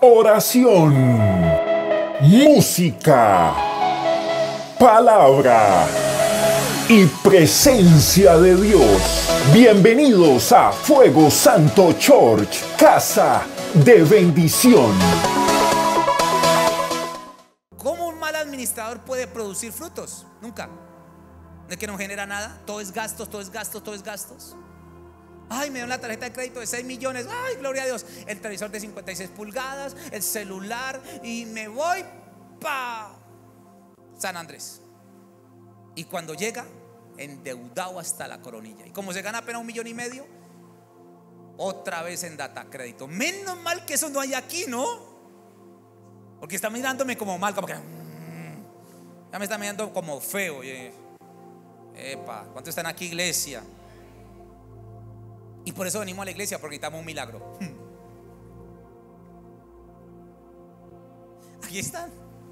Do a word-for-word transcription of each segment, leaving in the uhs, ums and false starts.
oración, música, palabra y presencia de Dios. Bienvenidos a Fuego Santo Church, casa de bendición. ¿Cómo un mal administrador puede producir frutos? Nunca. ¿De que no genera nada? Todo es gastos, todo es gastos, todo es gastos. Ay, me dio una tarjeta de crédito de seis millones. Ay, gloria a Dios. El televisor de cincuenta y seis pulgadas, el celular, y me voy pa San Andrés. Y cuando llega, endeudado hasta la coronilla. Y como se gana apenas un millón y medio, otra vez en data crédito. Menos mal que eso no hay aquí, ¿no? Porque está mirándome como mal, como que mmm, ya me está mirando como feo. Oye, epa, ¿cuántos están aquí, iglesia? Y por eso venimos a la iglesia, porque necesitamos un milagro. Aquí están.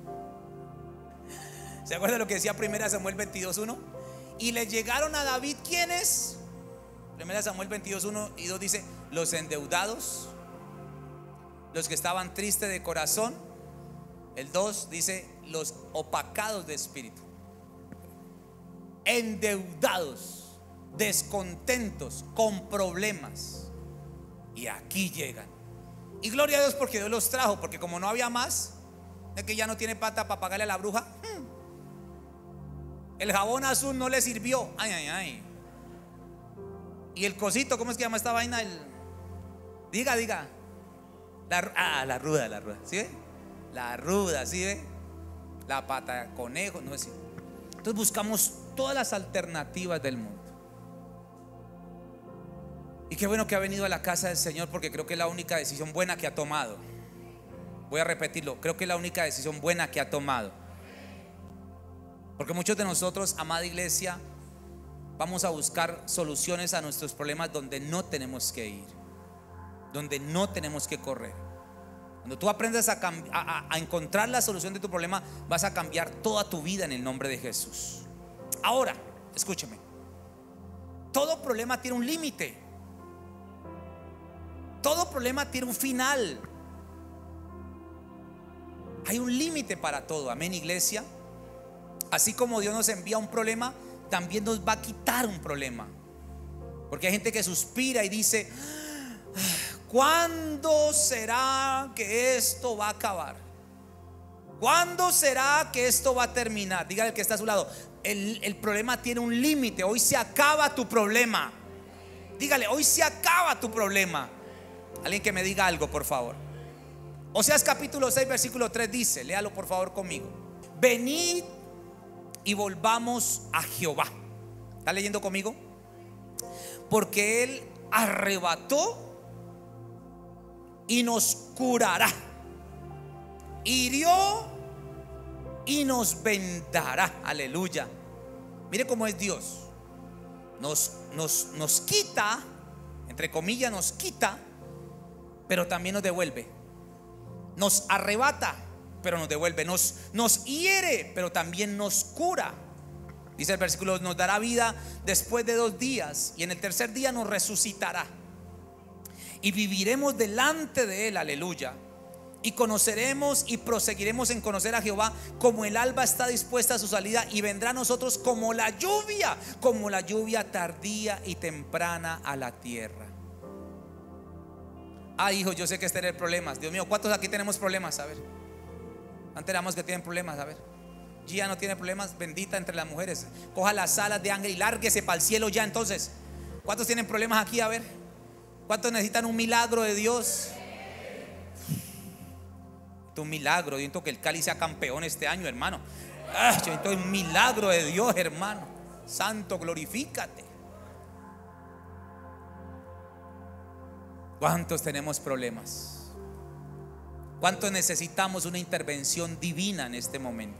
¿Se acuerdan lo que decía primera Samuel veintidós uno? Y le llegaron a David, ¿quiénes? primera Samuel veintidós uno y dos dice: los endeudados, los que estaban tristes de corazón. El dos dice: los opacados de espíritu. Endeudados, descontentos, con problemas. Y aquí llegan. Y gloria a Dios porque Dios los trajo. Porque como no había más, es que ya no tiene plata para pagarle a la bruja. El jabón azul no le sirvió. Ay, ay, ay. Y el cosito, ¿cómo es que llama esta vaina? El... Diga, diga. La... Ah, la ruda, la ruda. ¿Sí ve? La ruda, ¿sí ve? La pata de conejo, no es así. Entonces buscamos todas las alternativas del mundo. Y qué bueno que ha venido a la casa del Señor, porque creo que es la única decisión buena que ha tomado. Voy a repetirlo, creo que es la única decisión buena que ha tomado. Porque muchos de nosotros, amada iglesia, vamos a buscar soluciones a nuestros problemas donde no tenemos que ir, donde no tenemos que correr. Cuando tú aprendes a, a, a encontrar la solución de tu problema, vas a cambiar toda tu vida en el nombre de Jesús. Ahora, escúcheme. Todo problema tiene un límite. Todo problema tiene un final. Hay un límite para todo. Amén, iglesia. Así como Dios nos envía un problema, también nos va a quitar un problema. Porque hay gente que suspira y dice: ¿cuándo será que esto va a acabar? ¿Cuándo será que esto va a terminar? Dígale al que está a su lado: el, el problema tiene un límite. Hoy se acaba tu problema. Dígale: hoy se acaba tu problema. Alguien que me diga algo, por favor. Oseas capítulo seis versículo tres dice, léalo por favor conmigo: venid y volvamos a Jehová. ¿Está leyendo conmigo? Porque Él arrebató y nos curará, hirió y nos vendará. Aleluya. Mire cómo es Dios. Nos, nos, nos quita, entre comillas, nos quita, pero también nos devuelve. Nos arrebata, pero nos devuelve. Nos, nos hiere, pero también nos cura. Dice el versículo: nos dará vida después de dos días, y en el tercer día nos resucitará, y viviremos delante de Él. Aleluya. Y conoceremos y proseguiremos en conocer a Jehová, como el alba está dispuesta a su salida, y vendrá a nosotros como la lluvia, como la lluvia tardía y temprana a la tierra. Ah, hijo, yo sé que es tener problemas. Dios mío, ¿cuántos aquí tenemos problemas? A ver, antes éramos que tienen problemas. A ver, Gia no tiene problemas, bendita entre las mujeres. Coja las alas de ángel y lárguese para el cielo ya. Entonces, ¿cuántos tienen problemas aquí? A ver, ¿cuántos necesitan un milagro de Dios? Un milagro. Yo siento que el Cali sea campeón este año, hermano. Ah, yo siento un milagro de Dios, hermano. Santo, glorifícate. ¿Cuántos tenemos problemas? ¿Cuántos necesitamos una intervención divina en este momento?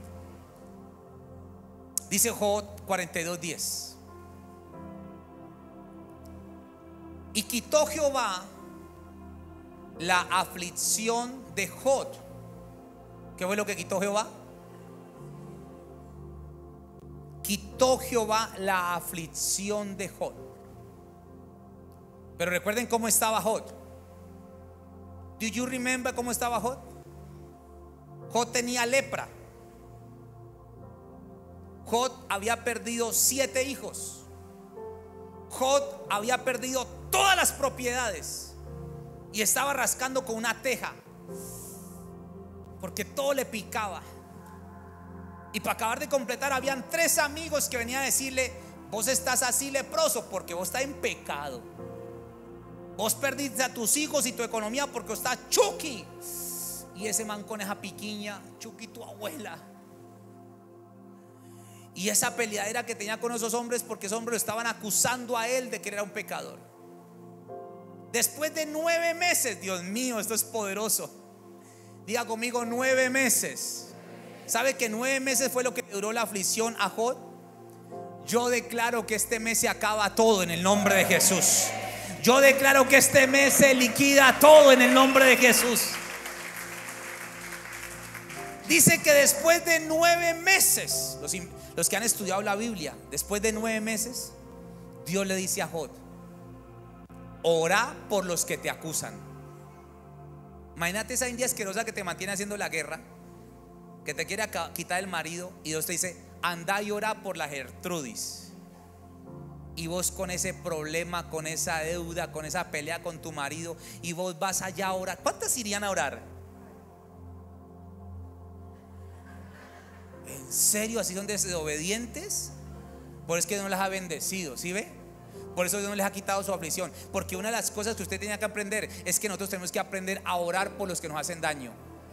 Dice Job cuarenta y dos diez: y quitó Jehová la aflicción de Job. ¿Qué fue lo que quitó Jehová? Quitó Jehová la aflicción de Job. Pero recuerden cómo estaba Job. Do you remember cómo estaba Jod? Jod tenía lepra. Jod había perdido siete hijos. Jod había perdido todas las propiedades y estaba rascando con una teja porque todo le picaba. Y para acabar de completar, habían tres amigos que venían a decirle: vos estás así leproso porque vos estás en pecado. Vos perdiste a tus hijos y tu economía porque vos estás Chucky. Y ese man con esa piquiña: Chucky, tu abuela. Y esa peleadera que tenía con esos hombres, porque esos hombres lo estaban acusando a él de que era un pecador. Después de nueve meses, Dios mío, esto es poderoso. Diga conmigo: nueve meses. ¿Sabe que nueve meses fue lo que duró la aflicción a Jod? Yo declaro que este mes se acaba todo en el nombre de Jesús. Yo declaro que este mes se liquida todo en el nombre de Jesús. Dice que después de nueve meses, los, los que han estudiado la Biblia, después de nueve meses, Dios le dice a Jod: ora por los que te acusan. Imagínate esa india asquerosa que te mantiene haciendo la guerra, que te quiere quitar el marido, y Dios te dice: anda y ora por la Gertrudis. Y vos con ese problema, con esa deuda, con esa pelea con tu marido, y vos vas allá a orar. ¿Cuántas irían a orar? ¿En serio? ¿Así son desobedientes? Por eso es que no las ha bendecido, ¿sí ve? Por eso Dios no les ha quitado su aflicción. Porque una de las cosas que usted tenía que aprender es que nosotros tenemos que aprender a orar por los que nos hacen daño.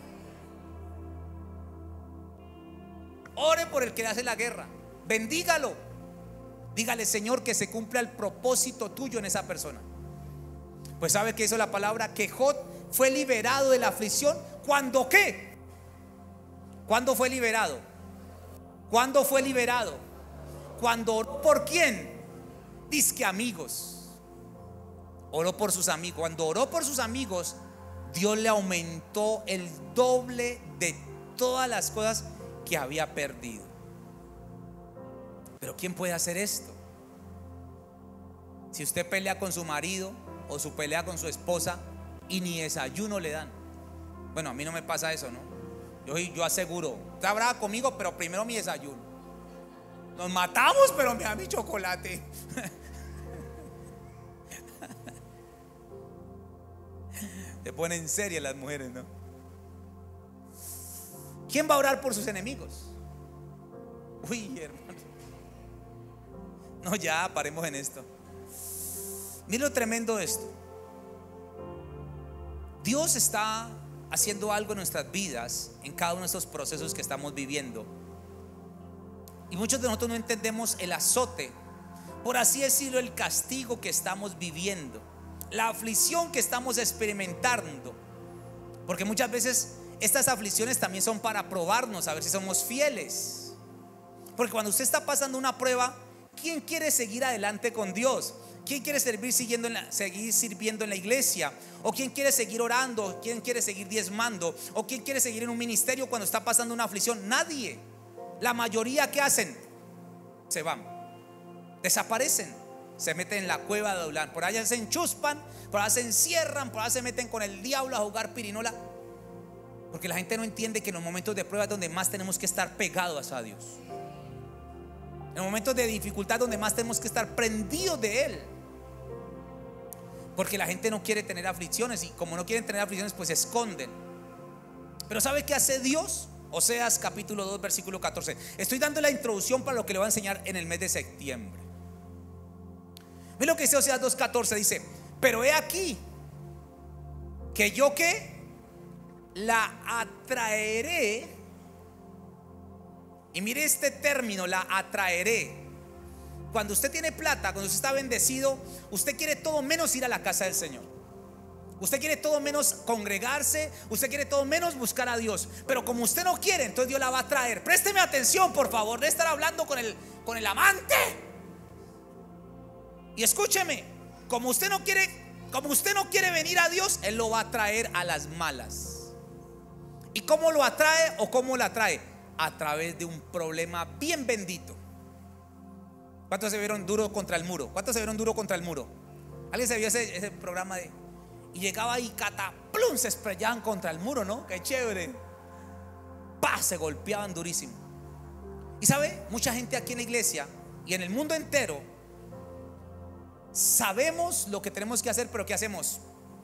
Ore por el que le hace la guerra, bendígalo. Dígale: Señor, que se cumpla el propósito tuyo en esa persona. Pues ¿sabe qué hizo la palabra? Que Jod fue liberado de la aflicción. ¿Cuándo qué? ¿Cuándo fue liberado? ¿Cuándo fue liberado? Cuando oró por quién? Dizque amigos. Oró por sus amigos. Cuando oró por sus amigos, Dios le aumentó el doble de todas las cosas que había perdido. Pero ¿quién puede hacer esto? Si usted pelea con su marido o su pelea con su esposa y ni desayuno le dan. Bueno, a mí no me pasa eso, ¿no? Yo, yo aseguro, está brava conmigo, pero primero mi desayuno. Nos matamos, pero me da mi chocolate. Se ponen serias las mujeres, ¿no? ¿Quién va a orar por sus enemigos? Uy, hermano. No, ya paremos en esto. Mira lo tremendo de esto. Dios está haciendo algo en nuestras vidas, en cada uno de estos procesos que estamos viviendo. Y muchos de nosotros no entendemos el azote, por así decirlo, el castigo que estamos viviendo, la aflicción que estamos experimentando. Porque muchas veces estas aflicciones también son para probarnos, a ver si somos fieles. Porque cuando usted está pasando una prueba, ¿quién quiere seguir adelante con Dios? ¿Quién quiere servir siguiendo en la, seguir sirviendo en la iglesia? ¿O quién quiere seguir orando? ¿Quién quiere seguir diezmando? ¿O quién quiere seguir en un ministerio cuando está pasando una aflicción? Nadie. La mayoría, ¿qué hacen? Se van, desaparecen, se meten en la cueva de Adulán. Por allá se enchuspan, por allá se encierran, por allá se meten con el diablo a jugar pirinola. Porque la gente no entiende que en los momentos de prueba es donde más tenemos que estar pegados a Dios. En momentos de dificultad donde más tenemos que estar prendidos de Él. Porque la gente no quiere tener aflicciones, y como no quieren tener aflicciones, pues se esconden. Pero ¿sabe qué hace Dios? Oseas capítulo dos versículo catorce. Estoy dando la introducción para lo que le voy a enseñar en el mes de septiembre. Ve lo que dice Oseas dos catorce. Dice: pero he aquí que yo que la atraeré. Y mire este término, la atraeré. Cuando usted tiene plata, cuando usted está bendecido, usted quiere todo menos ir a la casa del Señor. Usted quiere todo menos congregarse. Usted quiere todo menos buscar a Dios. Pero como usted no quiere, entonces Dios la va a traer. Présteme atención, por favor, de estar hablando con el, con el amante. Y escúcheme, como usted no quiere, como usted no quiere venir a Dios, Él lo va a traer a las malas. ¿Y cómo lo atrae o cómo la atrae? A través de un problema bien bendito. ¿Cuántos se vieron duro contra el muro? ¿Cuántos se vieron duro contra el muro? ¿Alguien se vio ese, ese programa de y llegaba y cataplum, se estrellaban contra el muro, ¿no? Qué chévere. Pa, se golpeaban durísimo. Y sabe, mucha gente aquí en la iglesia y en el mundo entero sabemos lo que tenemos que hacer, pero ¿qué hacemos?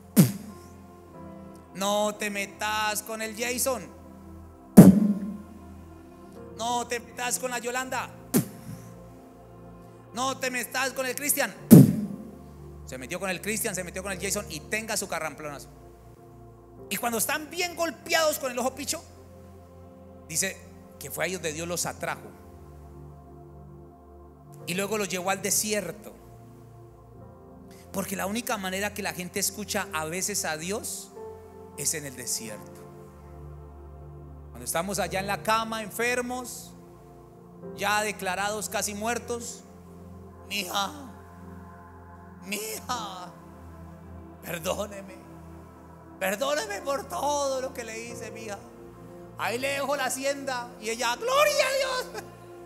No te metas con el Jason, no te metas con la Yolanda, no te metas con el Cristian. Se metió con el Cristian, se metió con el Jason y tenga su carramplonazo. Y cuando están bien golpeados con el ojo picho, dice que fue ahí donde Dios los atrajo y luego los llevó al desierto. Porque la única manera que la gente escucha a veces a Dios es en el desierto. Cuando estamos allá en la cama, enfermos, ya declarados casi muertos, mija, mija, perdóneme, perdóneme por todo lo que le hice, mija. Ahí le dejo la hacienda. Y ella, gloria a Dios.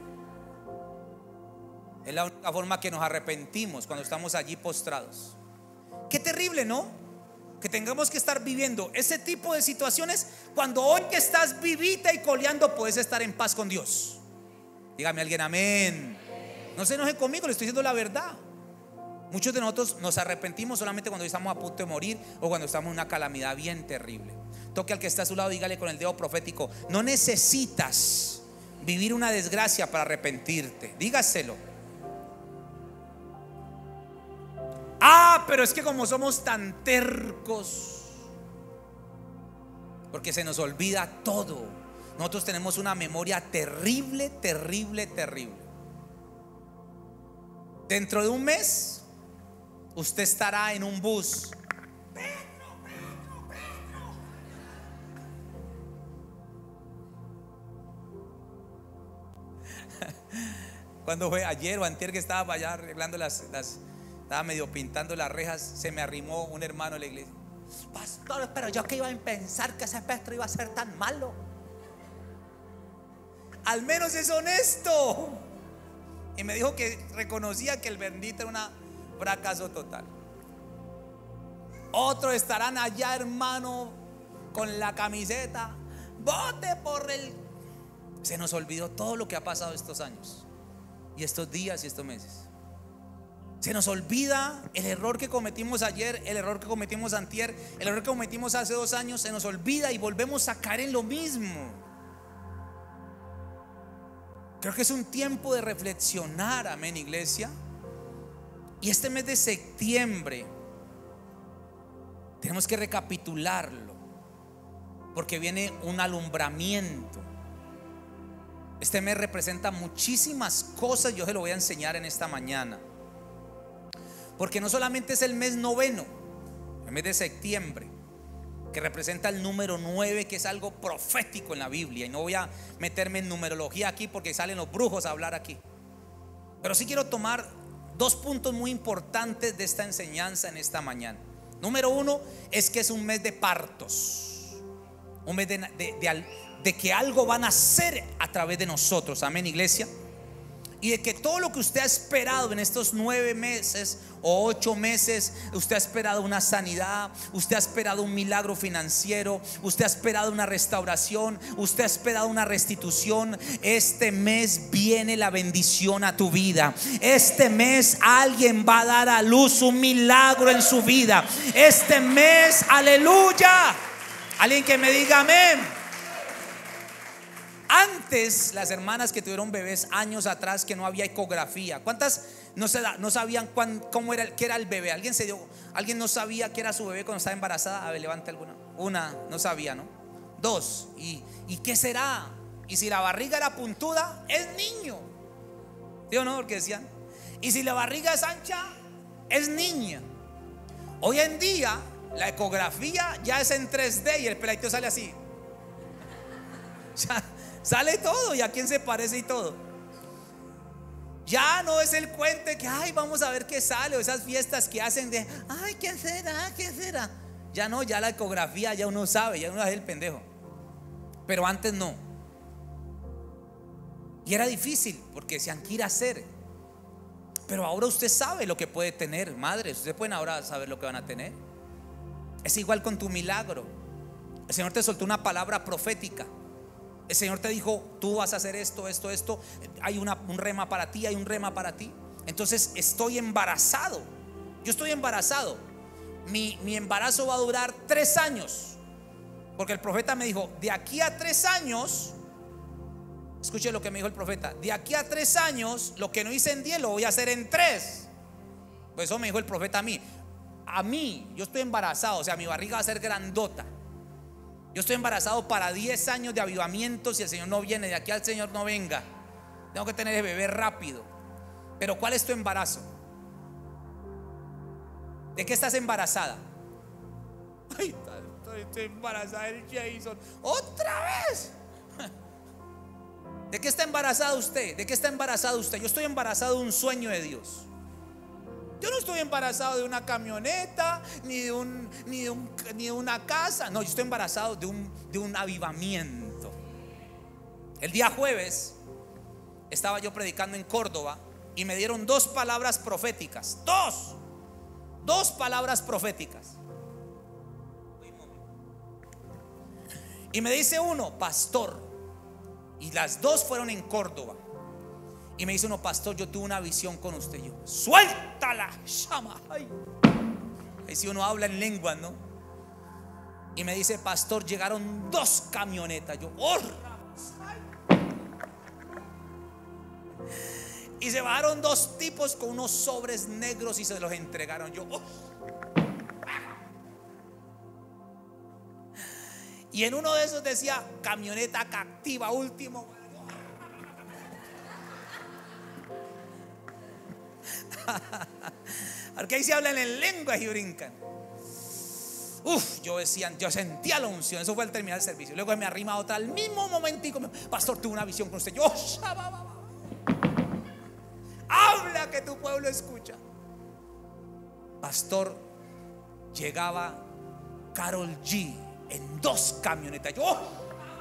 Es la única forma que nos arrepentimos, cuando estamos allí postrados. Qué terrible, ¿no? Que tengamos que estar viviendo ese tipo de situaciones cuando hoy que estás vivita y coleando puedes estar en paz con Dios. Dígame alguien amén. No se enoje conmigo, le estoy diciendo la verdad. Muchos de nosotros nos arrepentimos solamente cuando estamos a punto de morir o cuando estamos en una calamidad bien terrible. Toque al que está a su lado, dígale con el dedo profético: no necesitas vivir una desgracia para arrepentirte. Dígaselo. Ah, pero es que como somos tan tercos, porque se nos olvida todo. Nosotros tenemos una memoria terrible, terrible, terrible. Dentro de un mes usted estará en un bus. Pedro, Pedro, Pedro. Cuando fue ayer o antier que estaba allá arreglando las, las estaba medio pintando las rejas, se me arrimó un hermano de la iglesia: pastor, pero yo que iba a pensar que ese Pedro iba a ser tan malo. Al menos es honesto. Y me dijo que reconocía que el bendito era un fracaso total. Otros estarán allá, hermano, con la camiseta: vote por el. Se nos olvidó todo lo que ha pasado estos años y estos días y estos meses. Se nos olvida el error que cometimos ayer, el error que cometimos antier, el error que cometimos hace dos años. Se nos olvida y volvemos a caer en lo mismo. Creo que es un tiempo de reflexionar, amén, iglesia. Y este mes de septiembre tenemos que recapitularlo, porque viene un alumbramiento. Este mes representa muchísimas cosas. Yo se lo voy a enseñar en esta mañana, porque no solamente es el mes noveno, el mes de septiembre, que representa el número nueve, que es algo profético en la Biblia. Y no voy a meterme en numerología aquí porque salen los brujos a hablar aquí, pero sí quiero tomar dos puntos muy importantes de esta enseñanza en esta mañana. Número uno es que es un mes de partos, un mes de, de, de, de que algo va a nacer a través de nosotros, amén, iglesia. Y de que todo lo que usted ha esperado en estos nueve meses o ocho meses, usted ha esperado una sanidad, usted ha esperado un milagro financiero, usted ha esperado una restauración, usted ha esperado una restitución. Este mes viene la bendición a tu vida. Este mes alguien va a dar a luz un milagro en su vida. Este mes, aleluya. Alguien que me diga amén. Antes, las hermanas que tuvieron bebés años atrás, que no había ecografía, ¿cuántas no, se da, no sabían cuán, cómo era, qué era el bebé? ¿Alguien se dio, alguien no sabía qué era su bebé cuando estaba embarazada? A ver, levante alguna. Una, no sabía, ¿no? Dos, ¿y, y qué será? Y si la barriga era puntuda, es niño. ¿Sí o no? Porque decían, y si la barriga es ancha, es niña. Hoy en día, la ecografía ya es en tres D y el peladito sale así. Ya sale todo, y a quién se parece y todo. Ya no es el cuento que ay, vamos a ver qué sale, o esas fiestas que hacen de ay, ¿quién será? ¿Quién será? Ya no, ya la ecografía ya uno sabe, ya uno es el pendejo. Pero antes no. Y era difícil porque decían que ir a hacer. Pero ahora usted sabe lo que puede tener, madres. Ustedes pueden ahora saber lo que van a tener. Es igual con tu milagro. El Señor te soltó una palabra profética. El Señor te dijo: tú vas a hacer esto, esto, esto. Hay una, un rema para ti, hay un rema para ti. Entonces estoy embarazado. Yo estoy embarazado. Mi, mi embarazo va a durar tres años. Porque el profeta me dijo: de aquí a tres años, escuche lo que me dijo el profeta, de aquí a tres años, lo que no hice en diez lo voy a hacer en tres. Pues eso me dijo el profeta a mí. A mí, yo estoy embarazado, o sea, mi barriga va a ser grandota. Yo estoy embarazado para diez años de avivamiento. Si el Señor no viene, de aquí al Señor no venga, tengo que tener el bebé rápido. Pero ¿cuál es tu embarazo? ¿De qué estás embarazada? Ay, estoy, estoy embarazada del Jason. ¡Otra vez! ¿De qué está embarazada usted? ¿De qué está embarazada usted? Yo estoy embarazado de un sueño de Dios. Yo no estoy embarazado de una camioneta, ni de, un, ni de, un, ni de una casa. No, yo estoy embarazado de un, de un avivamiento. El día jueves estaba yo predicando en Córdoba y me dieron dos palabras proféticas. Dos Dos palabras proféticas. Y me dice uno: pastor. Y las dos fueron en Córdoba. Y me dice uno: pastor, yo tuve una visión con usted. Yo: suéltala, llama. Ay. Ahí si uno habla en lenguas, ¿no? Y me dice: pastor, llegaron dos camionetas. Yo: oh. Y se bajaron dos tipos con unos sobres negros y se los entregaron. Yo: oh. Y en uno de esos decía: camioneta Captiva último. Porque ahí se hablan en lenguas y brincan. Uf, yo decía, yo sentía la unción. Eso fue al terminar el servicio. Luego me arrima otra al mismo momentico: pastor, tuve una visión con usted. Yo: oh, habla que tu pueblo escucha. Pastor, llegaba Karol G en dos camionetas. Yo: oh.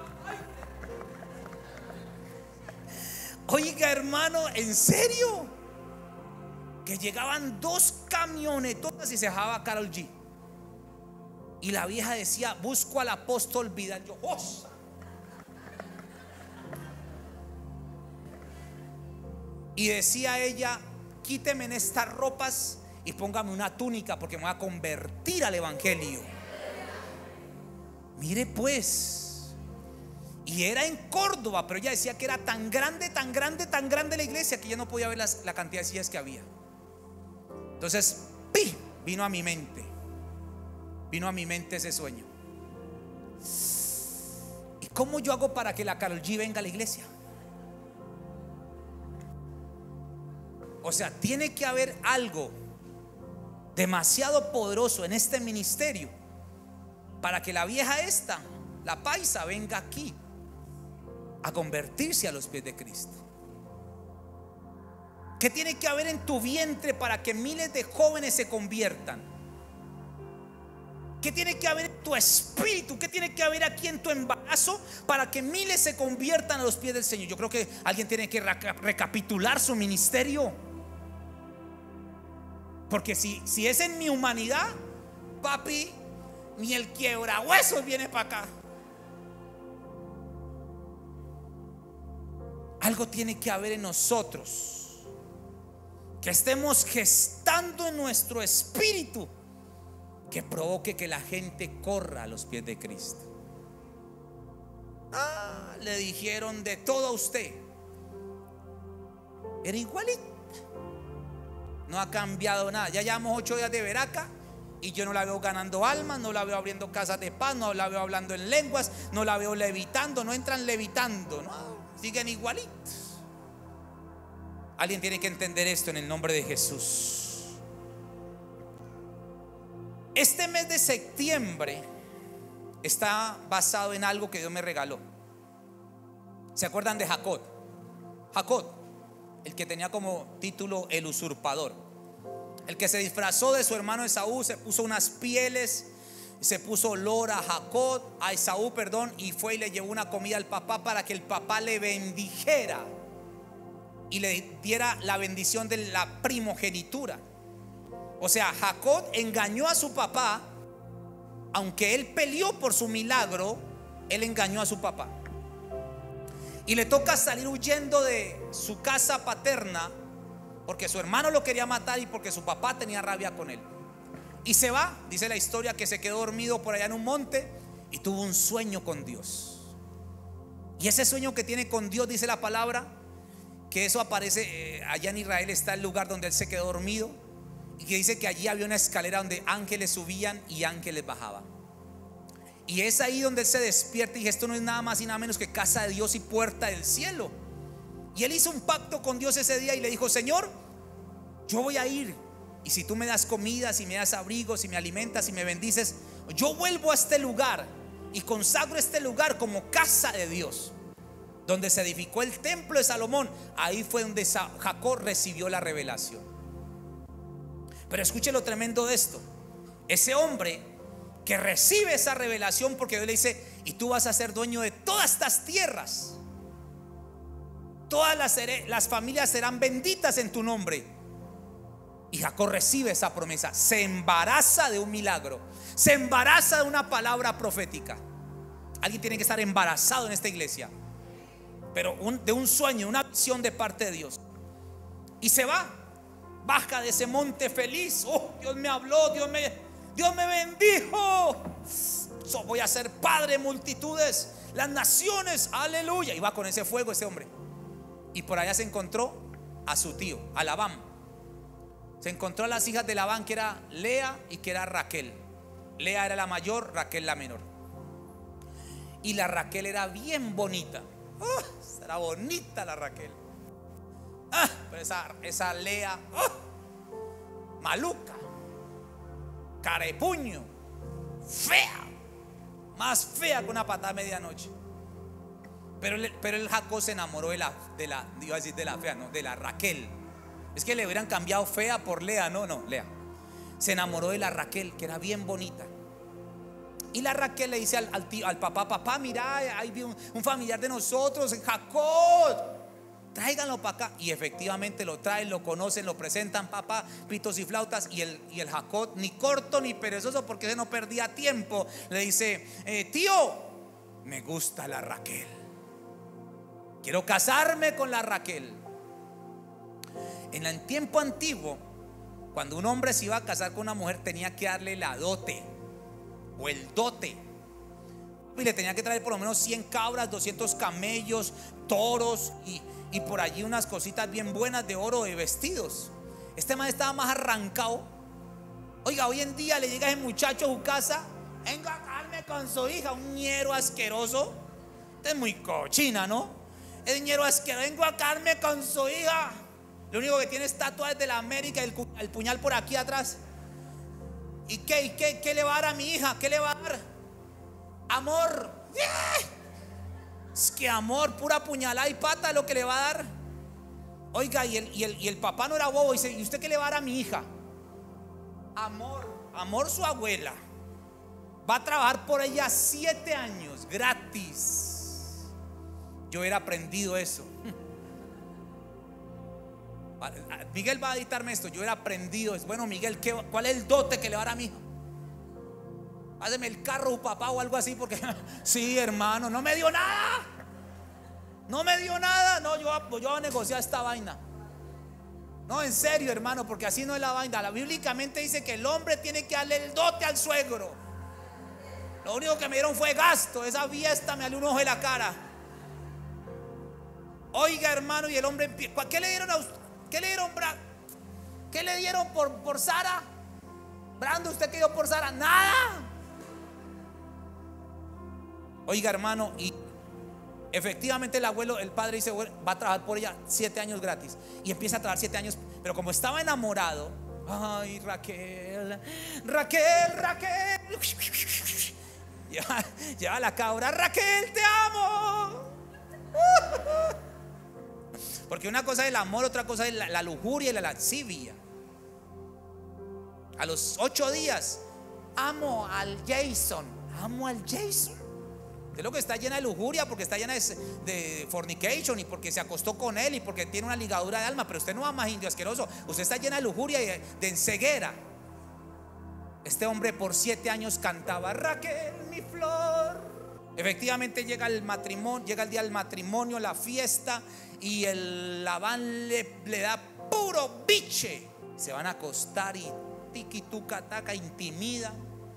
Oiga, hermano, ¿en serio? Que llegaban dos camionetotas y se dejaba Karol G. Y la vieja decía: busco al apóstol Vidal. Yo: oh. Y decía ella: quíteme en estas ropas y póngame una túnica, porque me voy a convertir al evangelio. Mire pues. Y era en Córdoba, pero ella decía que era tan grande, tan grande, tan grande la iglesia que ya no podía ver las, la cantidad de sillas que había. Entonces, ¡pi! Vino a mi mente. Vino a mi mente ese sueño. ¿Y cómo yo hago para que la Karol G venga a la iglesia? O sea, tiene que haber algo demasiado poderoso en este ministerio para que la vieja esta, la paisa, venga aquí a convertirse a los pies de Cristo. ¿Qué tiene que haber en tu vientre para que miles de jóvenes se conviertan? ¿Qué tiene que haber en tu espíritu? ¿Qué tiene que haber aquí en tu embarazo para que miles se conviertan a los pies del Señor? Yo creo que alguien tiene que recapitular su ministerio. Porque si, si es en mi humanidad, papi, ni el quiebrahuesos viene para acá. Algo tiene que haber en nosotros, que estemos gestando en nuestro espíritu, que provoque que la gente corra a los pies de Cristo. Ah, le dijeron de todo a usted. Era igualito. No ha cambiado nada. Ya llevamos ocho días de veraca y yo no la veo ganando almas, no la veo abriendo casas de paz, no la veo hablando en lenguas, no la veo levitando, no entran levitando, no, siguen igualitos. Alguien tiene que entender esto en el nombre de Jesús. Este mes de septiembre está basado en algo que Dios me regaló. ¿Se acuerdan de Jacob? Jacob, el que tenía como título el usurpador, el que se disfrazó de su hermano Esaú, se puso unas pieles, se puso olor a Jacob, a Esaú, perdón, y fue y le llevó una comida al papá para que el papá le bendijera y le diera la bendición de la primogenitura. O sea, Jacob engañó a su papá aunque él peleó por su milagro, él engañó a su papá. Y le toca salir huyendo de su casa paterna porque su hermano lo quería matar y porque su papá tenía rabia con él. Y se va, dice la historia, que se quedó dormido por allá en un monte y tuvo un sueño con Dios. Y ese sueño que tiene con Dios, dice la palabra, que eso aparece eh, allá en Israel, está el lugar donde él se quedó dormido, y que dice que allí había una escalera donde ángeles subían y ángeles bajaban. Y es ahí donde él se despierta y dice: esto no es nada más y nada menos que casa de Dios y puerta del cielo. Y él hizo un pacto con Dios ese día y le dijo: Señor, yo voy a ir, y si tú me das comida, si me das abrigo, si me alimentas, si me bendices, yo vuelvo a este lugar y consagro este lugar como casa de Dios. Donde se edificó el templo de Salomón, ahí fue donde Jacob recibió la revelación. Pero escuche lo tremendo de esto. Ese hombre que recibe esa revelación, porque Dios le dice: y tú vas a ser dueño de todas estas tierras, todas las, las familias serán benditas en tu nombre. Y Jacob recibe esa promesa, se embaraza de un milagro, se embaraza de una palabra profética. Alguien tiene que estar embarazado en esta iglesia, pero un, de un sueño, una visión de parte de Dios. Y se va, baja de ese monte feliz. Oh, Dios me habló, Dios me, Dios me bendijo. So, voy a ser padre de multitudes, las naciones, aleluya. Y va con ese fuego ese hombre. Y por allá se encontró a su tío, a Labán. Se encontró a las hijas de Labán, que era Lea y que era Raquel. Lea era la mayor, Raquel la menor. Y la Raquel era bien bonita. Oh, era bonita la Raquel. Ah, pero esa, esa Lea, oh, maluca, carepuño, fea, más fea que una patada a medianoche. Pero, pero el Jacob se enamoró de la, de la, iba a decir de la fea, no, de la Raquel. Es que le hubieran cambiado fea por Lea, no, no, Lea. Se enamoró de la Raquel, que era bien bonita. Y la Raquel le dice al, al, tío, al papá: papá, mira, hay un, un familiar de nosotros, Jacob, tráiganlo para acá. Y efectivamente lo traen, lo conocen, lo presentan, papá, pitos y flautas. Y el, y el Jacob, ni corto ni perezoso, porque ese no perdía tiempo, le dice: eh, tío, me gusta la Raquel, quiero casarme con la Raquel. En el tiempo antiguo, cuando un hombre se iba a casar con una mujer, tenía que darle la dote o el dote, y le tenía que traer por lo menos cien cabras, doscientos camellos, toros y, y por allí unas cositas bien buenas de oro, de vestidos. Este man estaba más arrancado. Oiga, hoy en día le llega ese muchacho a su casa: venga a casarme con su hija, un ñero asqueroso. Este es muy cochina, ¿no? El ñero asqueroso: vengo a casarme con su hija. Lo único que tiene es tatuajes de la América, el, el puñal por aquí atrás. ¿Y qué, y qué, qué le va a dar a mi hija? ¿Qué le va a dar? Amor. Es que amor, pura puñalada y pata lo que le va a dar. Oiga, y el, y el, y el papá no era bobo. Dice: ¿y usted qué le va a dar a mi hija? Amor. Amor, su abuela. Va a trabajar por ella siete años gratis. Yo hubiera aprendido eso. Miguel va a editarme esto. Yo hubiera aprendido. Bueno, Miguel, ¿qué, ¿cuál es el dote que le va a dar a mi hijo? Hazme el carro, papá, o algo así, porque sí, hermano, no me dio nada. No me dio nada. No, yo, yo voy a negociar esta vaina. No, en serio, hermano, porque así no es la vaina. La bíblicamente dice que el hombre tiene que darle el dote al suegro. Lo único que me dieron fue gasto. Esa fiesta me salió un ojo de la cara. Oiga, hermano, y el hombre, ¿qué le dieron a usted? ¿Qué le dieron, Bra? ¿Qué le dieron por, por Sara? Brando, ¿usted qué dio por Sara? Nada. Oiga, hermano, y efectivamente el abuelo, el padre dice: bueno, va a trabajar por ella siete años gratis. Y empieza a trabajar siete años. Pero como estaba enamorado, ay, Raquel, Raquel, Raquel, lleva, lleva la cabra: Raquel, te amo. Porque una cosa es el amor, otra cosa es la, la lujuria y la lascivia. A los ocho días: amo al Jason, amo al Jason. Es lo que está llena de lujuria, porque está llena de, de fornication, y porque se acostó con él, y porque tiene una ligadura de alma. Pero usted no ama, indio asqueroso. Usted está llena de lujuria y de, de ceguera. Este hombre por siete años cantaba: Raquel, mi flor. Efectivamente llega el matrimonio, llega el día del matrimonio, la fiesta, y el Labán le, le da puro biche. Se van a acostar y tiki tuca taca, intimida.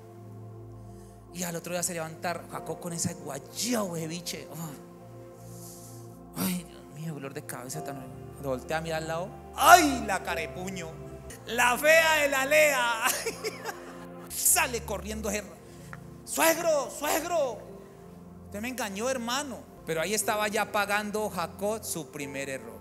Y al otro día se levanta Jacob con esa guayao de biche. Oh. Ay, Dios mío, dolor de cabeza tan. Cuando voltea a mirar al lado, ¡ay, la carepuño! La fea de la Lea. Sale corriendo: suegro, suegro, usted me engañó, hermano. Pero ahí estaba ya pagando Jacob su primer error.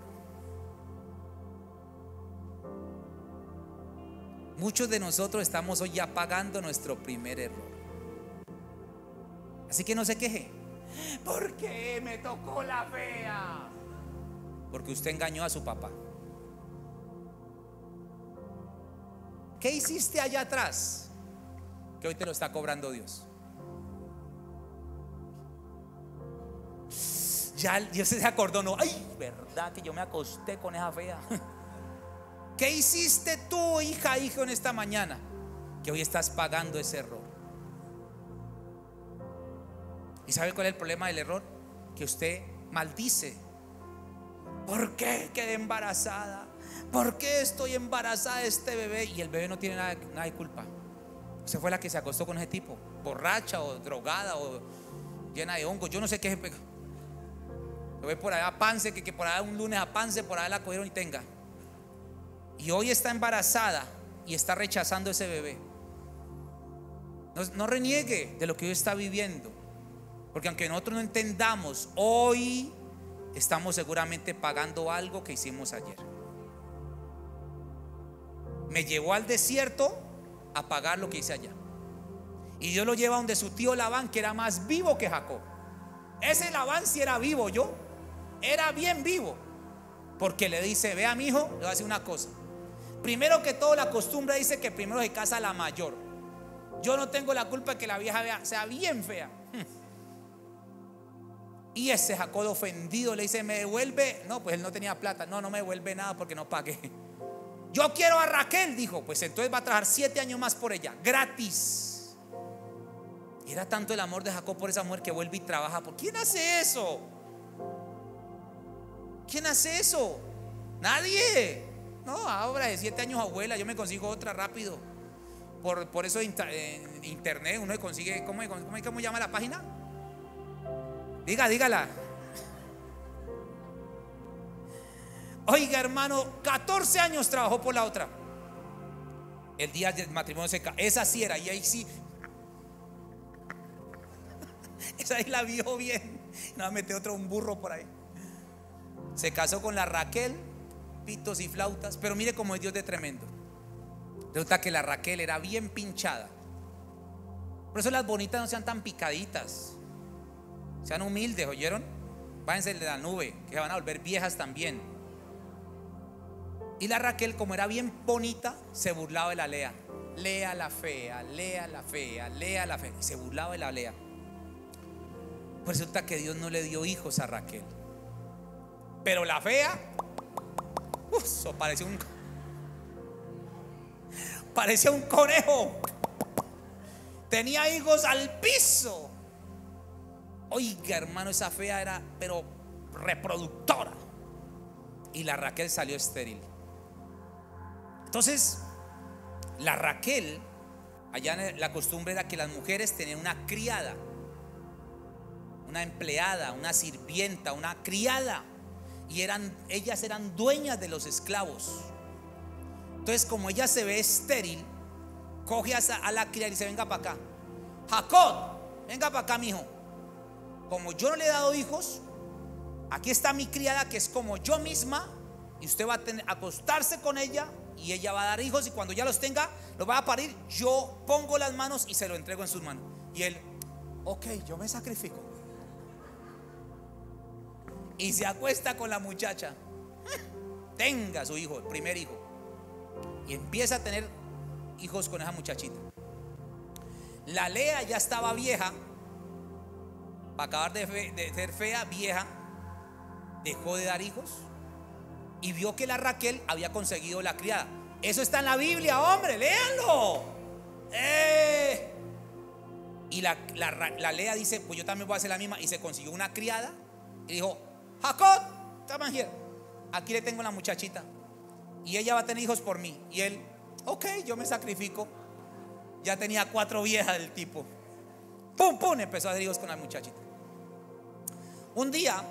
Muchos de nosotros estamos hoy ya pagando nuestro primer error. Así que no se queje. ¿Por qué me tocó la fea? Porque usted engañó a su papá. ¿Qué hiciste allá atrás que hoy te lo está cobrando Dios? Ya Dios se acordó, no, ay, verdad que yo me acosté con esa fea. ¿Qué hiciste tú, hija, hijo, en esta mañana que hoy estás pagando ese error? ¿Y sabe cuál es el problema del error? Que usted maldice. ¿Por qué quedé embarazada? ¿Por qué estoy embarazada de este bebé? Y el bebé no tiene nada, nada de culpa. Usted fue la que se acostó con ese tipo, borracha o drogada o llena de hongos. Yo no sé qué. Lo ve por allá a Pance, que, que por allá un lunes a Pance, por allá la cogieron y tenga. Y hoy está embarazada y está rechazando ese bebé. No, no reniegue de lo que hoy está viviendo, porque aunque nosotros no entendamos, hoy estamos seguramente pagando algo que hicimos ayer. Me llevó al desierto a pagar lo que hice allá. Y Dios lo lleva donde su tío Labán, que era más vivo que Jacob. Ese Labán sí era vivo, yo era bien vivo, porque le dice: vea, mi hijo, le voy a decir una cosa. Primero que todo, la costumbre dice que primero se casa la mayor. Yo no tengo la culpa de que la vieja vea, sea bien fea. Y ese Jacob ofendido le dice: ¿me devuelve? No, pues él no tenía plata. No, no me devuelve nada porque no pagué. Yo quiero a Raquel, dijo. Pues entonces va a trabajar siete años más por ella, gratis. Y era tanto el amor de Jacob por esa mujer que vuelve y trabaja. ¿Por quién hace eso? ¿Quién hace eso? Nadie. No, ahora de siete años abuela, yo me consigo otra rápido. Por, por eso en internet uno consigue. ¿Cómo, cómo, cómo llama la página? Diga, dígala. Oiga, hermano, catorce años trabajó por la otra. El día del matrimonio se ca- esa sí era, y ahí sí. Esa ahí la vio bien. No, metió otro un burro por ahí. Se casó con la Raquel, pitos y flautas. Pero mire cómo es Dios de tremendo. Resulta que la Raquel era bien pinchada. Por eso las bonitas no sean tan picaditas. Sean humildes, ¿oyeron? Váyanse de la nube, que van a volver viejas también. Y la Raquel, como era bien bonita, se burlaba de la Lea. Lea la fea, Lea la fea, Lea la fea. Y se burlaba de la Lea. Pues resulta que Dios no le dio hijos a Raquel. Pero la fea, uf, eso parecía un parecía un conejo. Tenía hijos al piso. Oiga, hermano, esa fea era pero reproductora. Y la Raquel salió estéril. Entonces, la Raquel, allá la costumbre era que las mujeres tenían una criada, una empleada, una sirvienta, una criada. Y eran, ellas eran dueñas de los esclavos. Entonces, como ella se ve estéril, coge a, a la criada y dice: venga para acá, Jacob, venga para acá, mijo. Como yo no le he dado hijos, aquí está mi criada, que es como yo misma, y usted va a tener, acostarse con ella, y ella va a dar hijos, y cuando ya los tenga, los va a parir. Yo pongo las manos y se lo entrego en sus manos. Y él: ok, yo me sacrifico. Y se acuesta con la muchacha. Tenga su hijo, el primer hijo. Y empieza a tener hijos con esa muchachita. La Lea ya estaba vieja. Para acabar de, fe, de ser fea, vieja, dejó de dar hijos. Y vio que la Raquel había conseguido la criada. Eso está en la Biblia, hombre, léanlo. ¡Eh! Y la, la, la Lea dice, pues yo también voy a hacer la misma. Y se consiguió una criada y dijo, Jacob, come here, aquí le tengo la muchachita y ella va a tener hijos por mí. Y él, ok, yo me sacrifico. Ya tenía cuatro viejas del tipo. Pum, pum, empezó a hacer hijos con la muchachita. Un día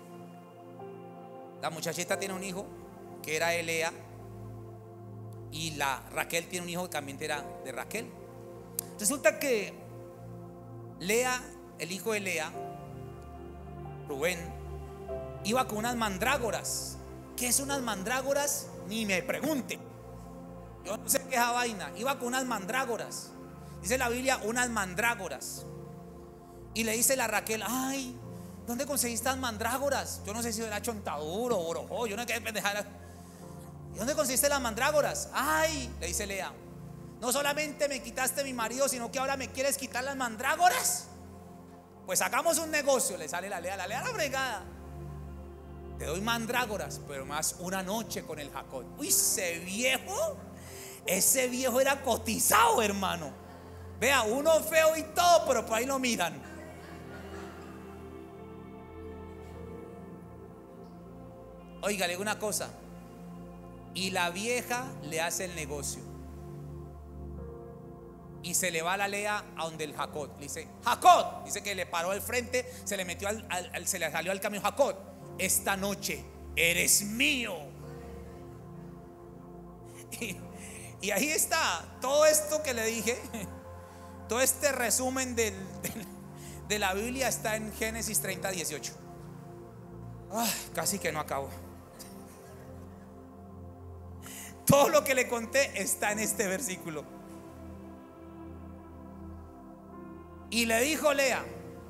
la muchachita tiene un hijo que era de Lea, y la Raquel tiene un hijo que también era de Raquel. Resulta que Lea, el hijo de Lea, Rubén, iba con unas mandrágoras. ¿Qué es unas mandrágoras? Ni me pregunte. Yo no sé qué es esa vaina. Iba con unas mandrágoras. Dice la Biblia, unas mandrágoras. Y le dice la Raquel, ay, ¿dónde conseguiste estas mandrágoras? Yo no sé si era chontaduro o orojo, yo no sé qué pendejada. ¿Y dónde conseguiste las mandrágoras? Ay, le dice Lea, no solamente me quitaste mi marido, sino que ahora me quieres quitar las mandrágoras. Pues hagamos un negocio. Le sale la Lea, la Lea la fregada. Te doy mandrágoras, pero más una noche con el Jacob. Uy, ese viejo, ese viejo era cotizado, hermano. Vea, uno feo y todo, pero por ahí lo miran. Oiga, le digo una cosa. Y la vieja le hace el negocio. Y se le va a la Lea a donde el Jacob. Le dice, Jacob. Dice que le paró al frente, se le metió al, al, al se le salió al camino. Jacob, esta noche eres mío. Y, y ahí está todo esto que le dije. Todo este resumen del, del, de la Biblia está en Génesis treinta, dieciocho. Ay, casi que no acabo. Todo lo que le conté está en este versículo. Y le dijo Lea,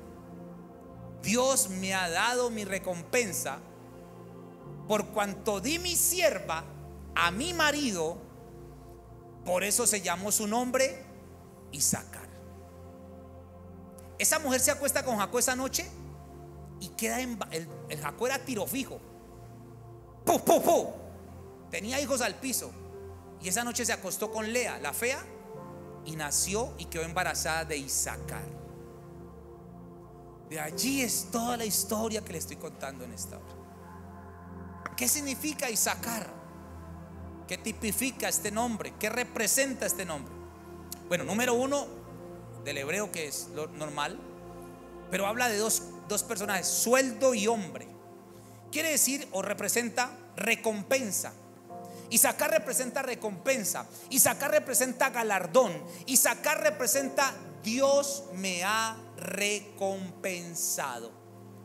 Dios me ha dado mi recompensa por cuanto di mi sierva a mi marido. Por eso se llamó su nombre Isaacar. Esa mujer se acuesta con Jacob esa noche y queda en el, el Jacob era tiro fijo. ¡Pu, pu, pu! Tenía hijos al piso. Y esa noche se acostó con Lea, la fea, y nació y quedó embarazada de Isaacar. De allí es toda la historia que le estoy contando en esta hora. ¿Qué significa Isaacar? ¿Qué tipifica este nombre? ¿Qué representa este nombre? Bueno, número uno, del hebreo, que es lo normal, pero habla de dos, dos personajes, sueldo y hombre. Quiere decir o representa recompensa. Isaacar representa recompensa. Isaacar representa galardón. Isaacar representa Dios me ha recompensado.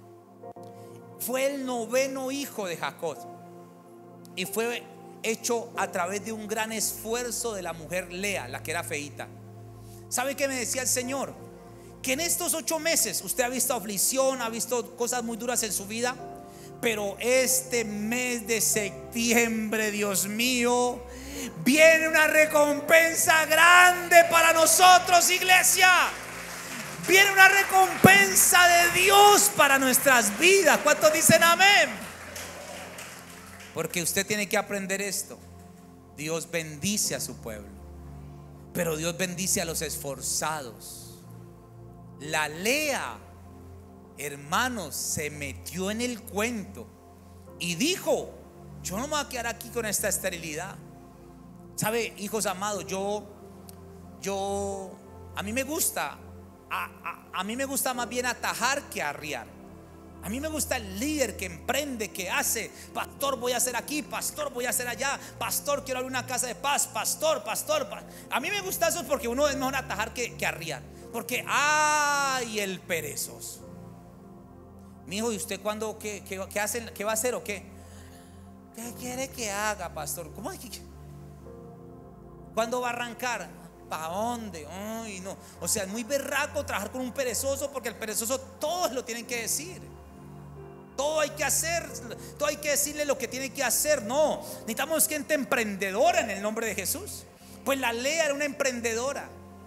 Fue el noveno hijo de Jacob y fue hecho a través de un gran esfuerzo de la mujer Lea, la que era feíta. ¿Sabe qué me decía el Señor? Que en estos ocho meses usted ha visto aflicción, ha visto cosas muy duras en su vida, pero este mes de septiembre, Dios mío, viene una recompensa grande para nosotros, iglesia. Viene una recompensa de Dios para nuestras vidas. ¿Cuántos dicen amén? Porque usted tiene que aprender esto. Dios bendice a su pueblo, pero Dios bendice a los esforzados. La Lea, hermanos, se metió en el cuento y dijo: yo no me voy a quedar aquí con esta esterilidad. ¿Sabe, hijos amados? Yo, yo, a mí me gusta, a, a, a mí me gusta más bien atajar que arriar. A mí me gusta el líder que emprende, que hace. Pastor, voy a hacer aquí. Pastor, voy a hacer allá. Pastor, quiero abrir una casa de paz. Pastor, pastor, pastor. A mí me gusta eso porque uno es mejor atajar que, que arriar. Porque ay, el perezoso. Mi hijo, ¿y usted cuándo qué, qué, qué, hace, qué va a hacer o qué? ¿Qué quiere que haga, pastor? ¿Cómo? ¿Cuándo va a arrancar? ¿Para dónde? Ay, no. O sea, es muy berraco trabajar con un perezoso, porque el perezoso todos lo tienen que decir. Todo hay que hacer, todo hay que decirle lo que tiene que hacer. No, necesitamos gente emprendedora en el nombre de Jesús. Pues la Lea era una emprendedora.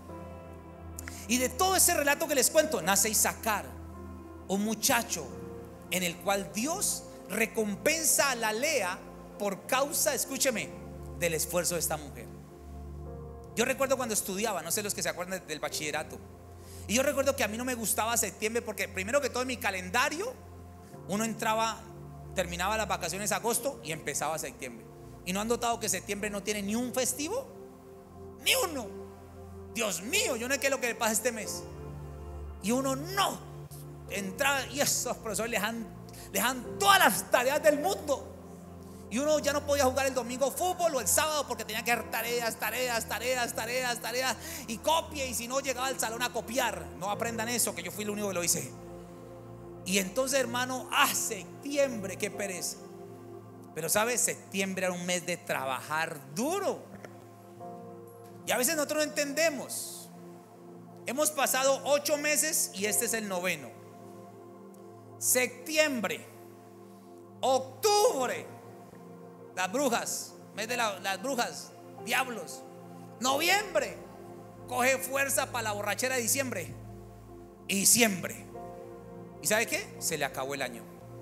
Y de todo ese relato que les cuento, nace Isaacar, un muchacho en el cual Dios recompensa a la Lea por causa, escúcheme, del esfuerzo de esta mujer. Yo recuerdo cuando estudiaba, no sé los que se acuerdan del bachillerato, y yo recuerdo que a mí no me gustaba septiembre porque primero que todo en mi calendario uno entraba, terminaba las vacaciones agosto y empezaba septiembre. ¿Y no han notado que septiembre no tiene ni un festivo? Ni uno. Dios mío, yo no sé qué es lo que le pasa este mes. Y uno no entraba y esos profesores les dan, les dan todas las tareas del mundo. Y uno ya no podía jugar el domingo fútbol o el sábado porque tenía que hacer tareas, tareas, tareas, tareas, tareas y copie. Y si no, llegaba al salón a copiar. No aprendan eso, que yo fui el único que lo hice. Y entonces, hermano, ah, septiembre, qué pereza. Pero sabes, septiembre era un mes de trabajar duro. Y a veces nosotros no entendemos. Hemos pasado ocho meses y este es el noveno. Septiembre, octubre, las brujas, mes de la, las brujas, diablos. Noviembre, coge fuerza para la borrachera de diciembre. Y diciembre. ¿Y sabe qué? Se le acabó el año.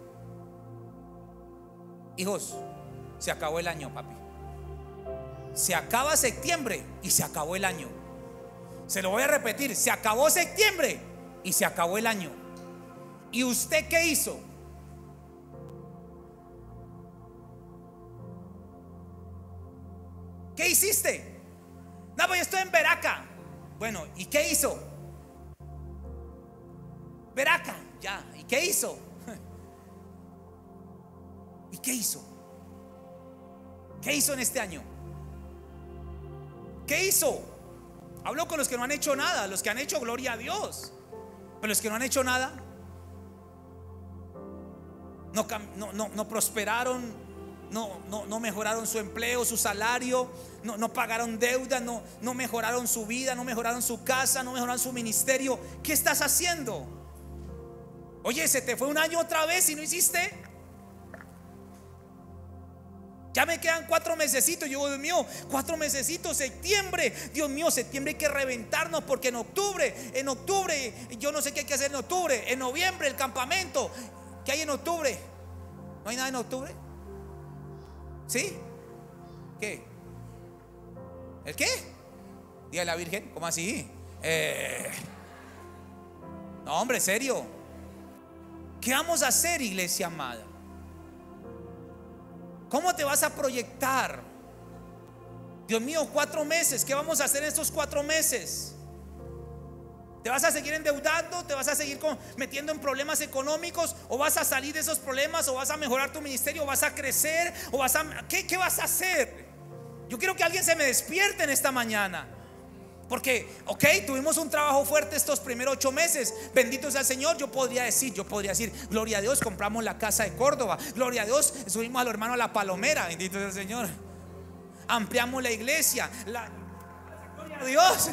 Hijos, se acabó el año, papi. Se acaba septiembre y se acabó el año. Se lo voy a repetir, se acabó septiembre y se acabó el año. ¿Y usted qué hizo? ¿Qué hiciste? No, pues yo estoy en Veraca. Bueno, ¿y qué hizo? Veraca, ya. ¿Y qué hizo? ¿Y qué hizo? ¿Qué hizo en este año? ¿Qué hizo? Hablo con los que no han hecho nada. Los que han hecho, gloria a Dios. Pero los que no han hecho nada, no, no, no, no prosperaron, no, no, no mejoraron su empleo, su salario, no, no pagaron deuda, no, no mejoraron su vida, no mejoraron su casa, no mejoraron su ministerio. ¿Qué estás haciendo? Oye, se te fue un año otra vez y no hiciste. Ya me quedan cuatro mesecitos. Yo, Dios mío, cuatro mesecitos, septiembre. Dios mío, septiembre hay que reventarnos porque en octubre, en octubre, yo no sé qué hay que hacer en octubre. En noviembre, el campamento. ¿Qué hay en octubre? ¿No hay nada en octubre? ¿Sí? ¿Qué? ¿El qué? Día de la Virgen. ¿Cómo así? Eh... No, hombre, serio. ¿Qué vamos a hacer, iglesia amada? ¿Cómo te vas a proyectar? Dios mío, cuatro meses. ¿Qué vamos a hacer en estos cuatro meses? ¿Te vas a seguir endeudando? ¿Te vas a seguir con, metiendo en problemas económicos? ¿O vas a salir de esos problemas? ¿O vas a mejorar tu ministerio? ¿O vas a crecer? ¿O vas a, ¿qué, qué vas a hacer? Yo quiero que alguien se me despierte en esta mañana. Porque, ok, tuvimos un trabajo fuerte estos primeros ocho meses. Bendito sea el Señor. Yo podría decir, yo podría decir, gloria a Dios, compramos la casa de Córdoba. Gloria a Dios, subimos a los hermanos a la Palomera. Bendito sea el Señor. Ampliamos la iglesia. La, gloria a Dios.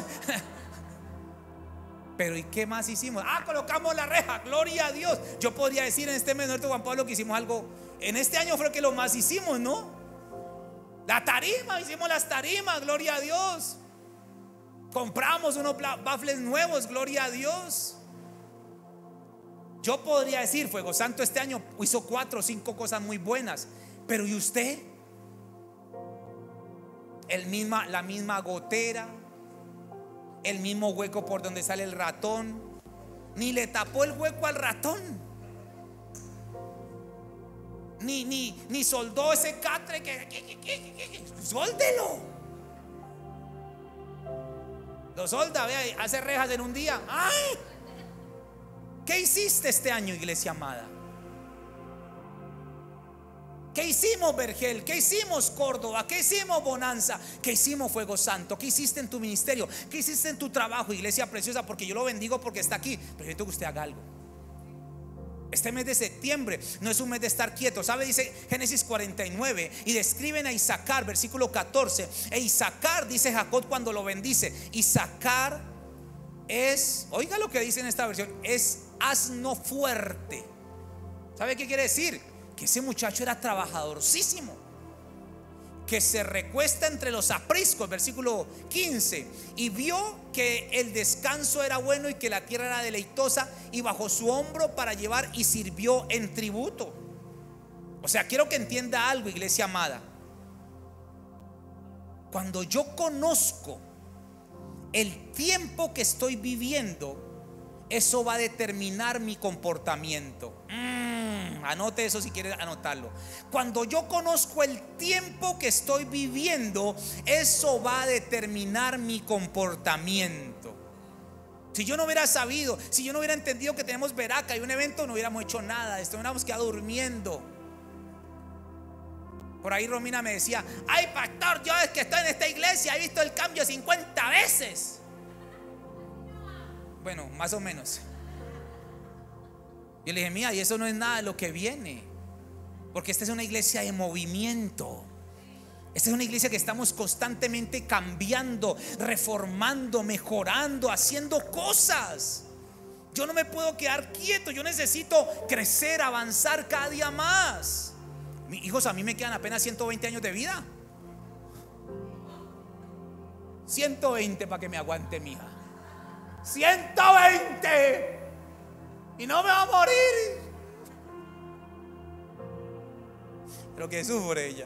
Pero ¿y qué más hicimos? Ah, colocamos la reja. Gloria a Dios. Yo podría decir en este mes, nuestro Juan Pablo, que hicimos algo. En este año fue que lo más hicimos, ¿no? La tarima, hicimos las tarimas. Gloria a Dios. Compramos unos baffles nuevos, gloria a Dios. Yo podría decir, Fuego Santo este año hizo cuatro o cinco cosas muy buenas. Pero ¿y usted? El misma, la misma gotera, el mismo hueco por donde sale el ratón. Ni le tapó el hueco al ratón. Ni, ni, ni soldó ese catre que, que, que, que, que, que. Sóldelo. Lo solda, vea, hace rejas en un día. ¡Ay! ¿Qué hiciste este año, iglesia amada? ¿Qué hicimos, Vergel? ¿Qué hicimos, Córdoba? ¿Qué hicimos, Bonanza? ¿Qué hicimos, Fuego Santo? ¿Qué hiciste en tu ministerio? ¿Qué hiciste en tu trabajo, iglesia preciosa? Porque yo lo bendigo porque está aquí, pero necesito que usted haga algo. Este mes de septiembre no es un mes de estar quieto. ¿Sabe? Dice Génesis cuarenta y nueve. Y describen a Isaacar, versículo catorce. E Isaacar, dice Jacob cuando lo bendice, Isaacar es, oiga lo que dice en esta versión, es asno fuerte. ¿Sabe qué quiere decir? Que ese muchacho era trabajadorcísimo, que se recuesta entre los apriscos, versículo quince, y vio que el descanso era bueno y que la tierra era deleitosa, y bajo su hombro para llevar y sirvió en tributo. O sea, quiero que entienda algo, iglesia amada. Cuando yo conozco el tiempo que estoy viviendo, eso va a determinar mi comportamiento. Mm, anote eso si quiere anotarlo. Cuando yo conozco el tiempo que estoy viviendo, eso va a determinar mi comportamiento. Si yo no hubiera sabido, si yo no hubiera entendido que tenemos veraca y un evento, no hubiéramos hecho nada, esto hubiéramos quedado durmiendo. Por ahí Romina me decía: ay, pastor, yo es que estoy en esta iglesia he visto el cambio cincuenta veces. Bueno, más o menos. Yo le dije: mía, y eso no es nada de lo que viene, porque esta es una iglesia de movimiento. Esta es una iglesia que estamos constantemente cambiando, reformando, mejorando, haciendo cosas. Yo no me puedo quedar quieto, yo necesito crecer, avanzar cada día más. Mis hijos, a mí me quedan apenas ciento veinte años de vida. ciento veinte para que me aguante mi hija. ciento veinte. Y no me va a morir. Pero que sufre ella.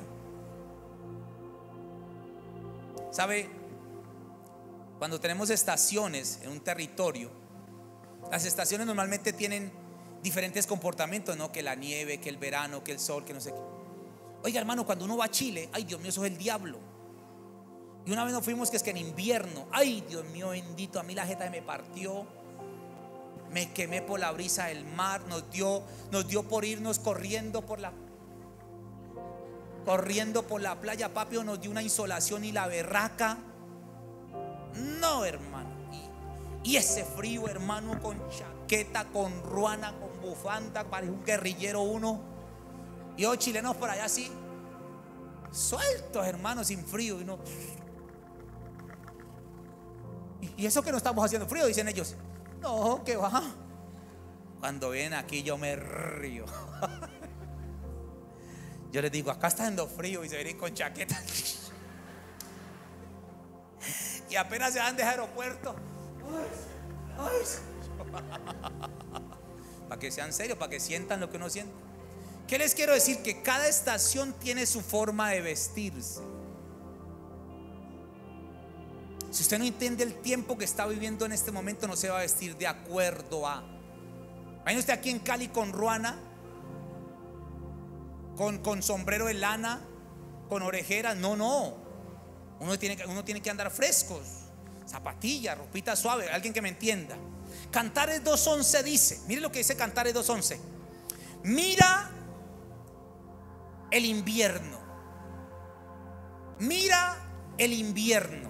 ¿Sabe? Cuando tenemos estaciones en un territorio, las estaciones normalmente tienen diferentes comportamientos, ¿no? Que la nieve, que el verano, que el sol, que no sé qué. Oiga, hermano, cuando uno va a Chile, ay, Dios mío, eso es el diablo. Y una vez nos fuimos que es que en invierno, ay, Dios mío bendito, a mí la jeta me partió. Me quemé por la brisa del mar. Nos dio, nos dio por irnos corriendo por la Corriendo por la playa, papi, nos dio una insolación y la berraca. No, hermano. Y, y ese frío, hermano, con chaqueta, con ruana, con bufanda, parece un guerrillero uno. Y los chilenos por allá así, sueltos, hermano, sin frío. Y, no, y, y eso que no estamos haciendo frío, dicen ellos. No, que va. Cuando ven aquí yo me río. Yo les digo: acá está haciendo frío, y se vienen con chaqueta. Y apenas se van de aeropuerto. Para que sean serios, para que sientan lo que uno siente. ¿Qué les quiero decir? Que cada estación tiene su forma de vestirse. Si usted no entiende el tiempo que está viviendo en este momento, no se va a vestir de acuerdo a. Vaya usted aquí en Cali con ruana, Con, con sombrero de lana, con orejeras. No, no. Uno tiene, que, uno tiene que andar frescos. Zapatillas, ropita suave. Alguien que me entienda. Cantares dos once dice, mire lo que dice Cantares dos once: mira el invierno. Mira el invierno.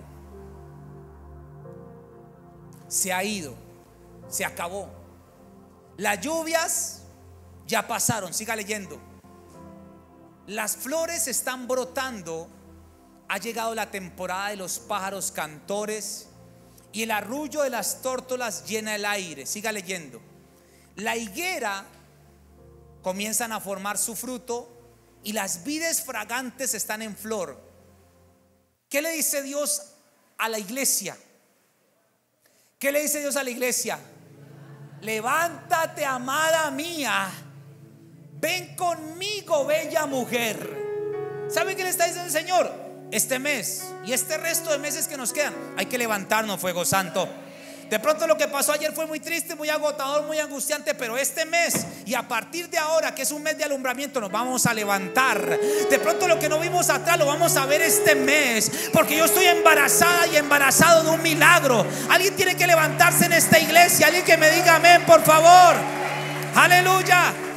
Se ha ido, se acabó. Las lluvias ya pasaron. Siga leyendo. Las flores están brotando. Ha llegado la temporada de los pájaros cantores y el arrullo de las tórtolas llena el aire. Siga leyendo. La higuera comienzan a formar su fruto y las vides fragantes están en flor. ¿Qué le dice Dios a la iglesia? ¿Qué le dice Dios a la iglesia? Levántate, amada mía. Ven conmigo, bella mujer. ¿Sabe qué le está diciendo el Señor? Este mes y este resto de meses que nos quedan, hay que levantarnos, fuego santo. De pronto lo que pasó ayer fue muy triste, muy agotador, muy angustiante, pero este mes y a partir de ahora, que es un mes de alumbramiento, nos vamos a levantar. De pronto lo que no vimos atrás lo vamos a ver este mes, porque yo estoy embarazada y embarazado de un milagro. Alguien tiene que levantarse en esta iglesia. Alguien que me diga amén, por favor. Aleluya.